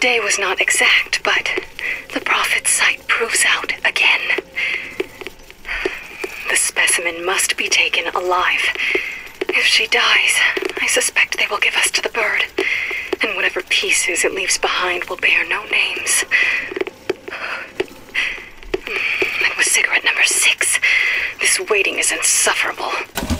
day was not exact, but the Prophet's sight proves out again. The specimen must be taken alive. If she dies, I suspect they will give us to the bird, and whatever pieces it leaves behind will bear no names. That was cigarette number 6. This waiting is insufferable.